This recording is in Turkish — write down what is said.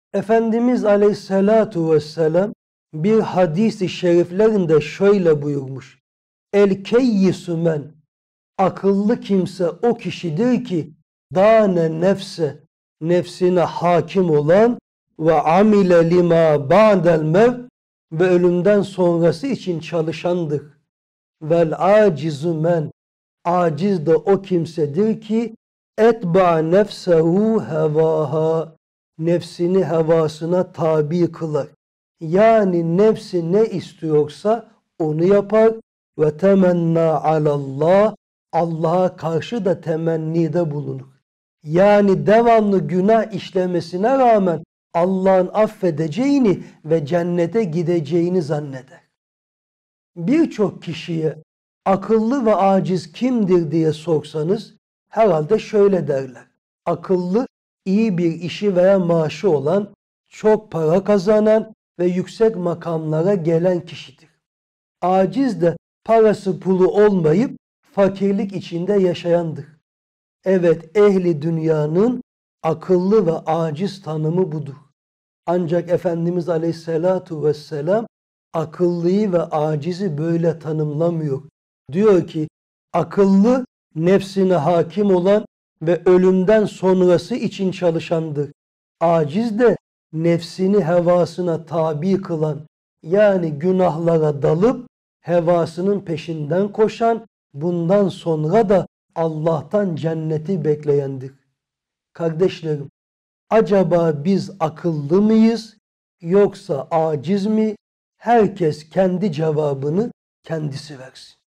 Efendimiz Aleyhisselatu Vesselam bir hadis-i şeriflerinde şöyle buyurmuş. El keyyisu men, akıllı kimse o kişidir ki dâne nefse, nefsine hakim olan ve amile lima ba'del mevt, ve ölümden sonrası için çalışandır. Vel acizu men, aciz de o kimsedir ki etba nefsehu hevaha, nefsini hevasına tabi kılar. Yani nefsi ne istiyorsa onu yapar ve temenna alallah, Allah'a karşı da temennide bulunur. Yani devamlı günah işlemesine rağmen Allah'ın affedeceğini ve cennete gideceğini zanneder. Birçok kişiye akıllı ve aciz kimdir diye sorsanız herhalde şöyle derler. Akıllı, iyi bir işi veya maaşı olan, çok para kazanan ve yüksek makamlara gelen kişidir. Aciz de parası pulu olmayıp fakirlik içinde yaşayandır. Evet, ehli dünyanın akıllı ve aciz tanımı budur. Ancak Efendimiz Aleyhisselatu Vesselam akıllıyı ve acizi böyle tanımlamıyor. Diyor ki akıllı nefsine hakim olan ve ölümden sonrası için çalışandır. Aciz de nefsini hevasına tabi kılan, yani günahlara dalıp hevasının peşinden koşan, bundan sonra da Allah'tan cenneti bekleyendir. Kardeşlerim, acaba biz akıllı mıyız yoksa aciz mi? Herkes kendi cevabını kendisi versin.